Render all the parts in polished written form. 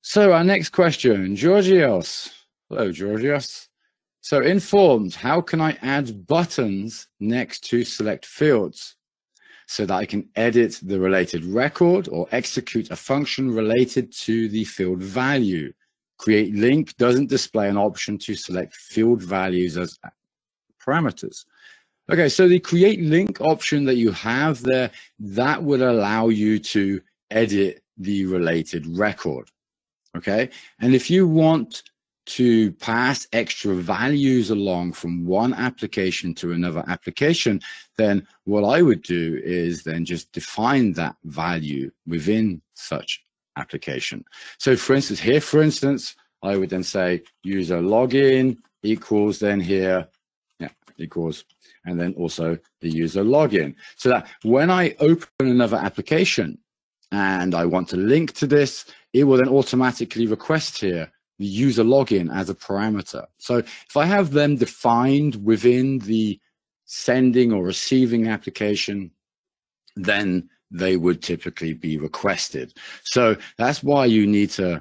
So our next question, Georgios. Hello, Georgios. So in forms, how can I add buttons next to select fields so that I can edit the related record or execute a function related to the field value? Create link doesn't display an option to select field values as parameters. Okay, so the create link option that you have there, that would allow you to edit the related record. Okay, and if you want to pass extra values along from one application to another application, then what I would do is then just define that value within such application. So for instance, here, for instance, I would then say user login equals then here, equals, and then also the user login. So that when I open another application and I want to link to this, it will then automatically request here the user login as a parameter. So if I have them defined within the sending or receiving application, then they would typically be requested. So that's why you need to,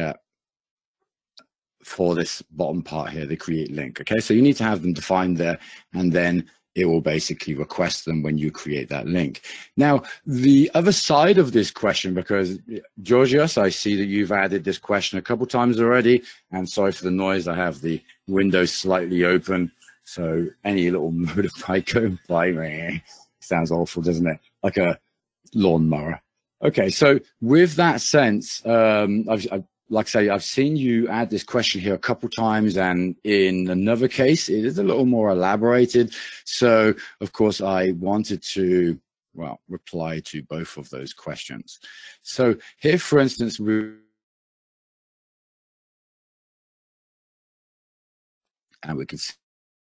for this bottom part here, the create link. Okay, so you need to have them defined there, and then it will basically request them when you create that link. Now, the other side of this question, because Georgios, I see that you've added this question a couple times already, and sorry for the noise, I have the window slightly open, so any little motorbike going by, sounds awful, doesn't it? Like a lawnmower. Okay, so with that sense, like I say, I've seen you add this question here a couple times, and in another case, it is a little more elaborated. So, of course, I wanted to, well, reply to both of those questions. So here, for instance, and we can see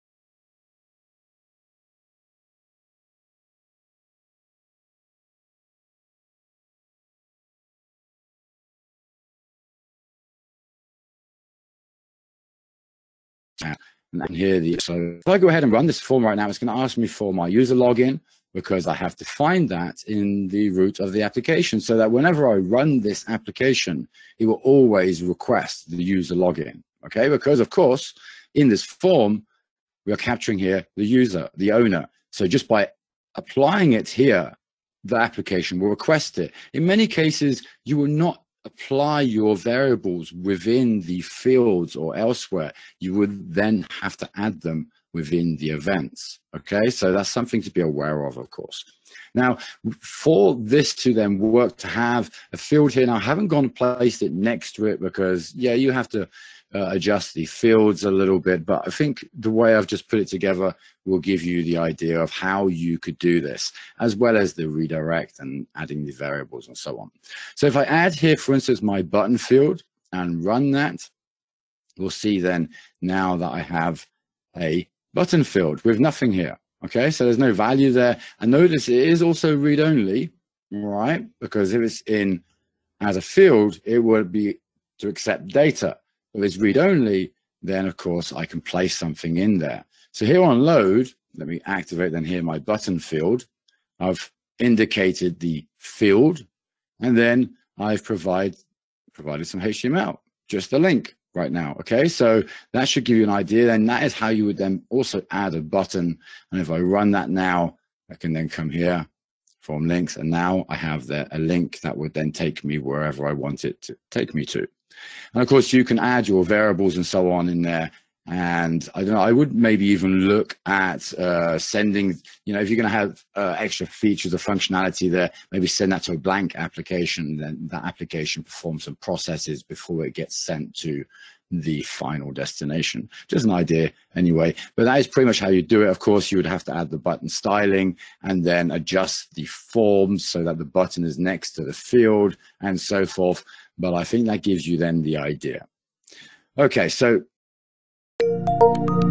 and here so if I go ahead and run this form right now, it's going to ask me for my user login, because I have defined that in the root of the application, so that whenever I run this application, it will always request the user login. Okay, because of course in this form we are capturing here the user, the owner. So just by applying it here, the application will request it. In many cases, you will not apply your variables within the fields or elsewhere. You would then have to add them within the events. Okay, so that's something to be aware of course. Now, for this to then work, to have a field here, now I haven't gone and placed it next to it because, yeah, you have to adjust the fields a little bit, but I think the way I've just put it together will give you the idea of how you could do this, as well as the redirect and adding the variables and so on. So if I add here, for instance, my button field and run that, we'll see then now that I have a button field with nothing here. Okay, so there's no value there. And notice it is also read-only, right? Because if it's in as a field, it would be to accept data. If it's read-only, then of course I can place something in there. So here on load, let me activate then here my button field. I've indicated the field, and then I've provided some HTML, just a link right now. Okay, so that should give you an idea, and that is how you would then also add a button. And if I run that now, I can then come here, form links, and now I have there a link that would then take me wherever I want it to take me to. And of course, you can add your variables and so on in there. And I don't know, I would maybe even look at sending, you know, if you're going to have extra features or functionality there, maybe send that to a blank application, then that application performs some processes before it gets sent to the final destination. Just an idea anyway, but that is pretty much how you do it. Of course, you would have to add the button styling and then adjust the forms so that the button is next to the field and so forth. But I think that gives you then the idea. Okay, so